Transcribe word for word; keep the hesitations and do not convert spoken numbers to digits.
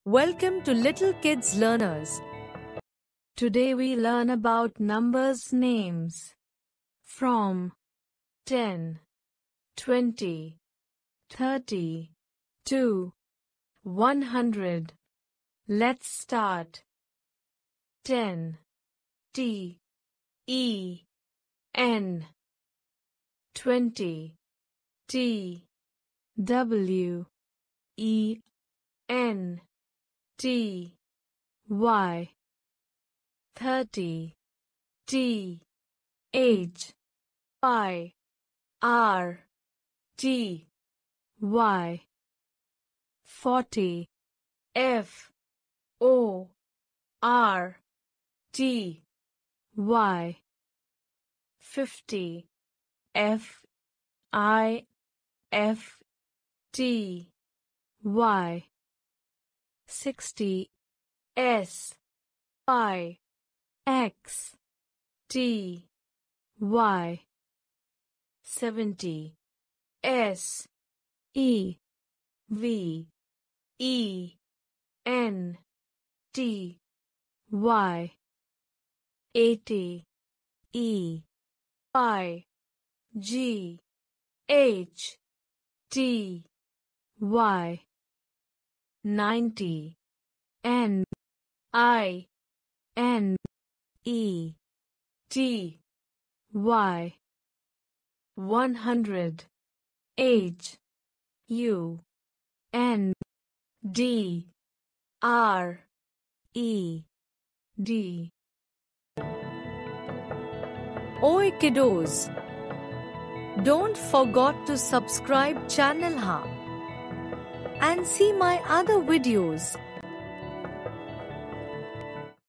Welcome to Little Kids Learners. Today we learn about numbers names from ten, twenty, thirty to one hundred. Let's start. ten. T E N twenty. T W E N T Y thirty. T H I R T Y forty. F O R T Y fifty. F I F T Y sixty. S I X T Y seventy. S E V E N T Y eighty. E I G H T Y ninety. N I N E T Y one hundred. H U N D R E D. Oi kiddos! Don't forget to subscribe channel ha and see my other videos.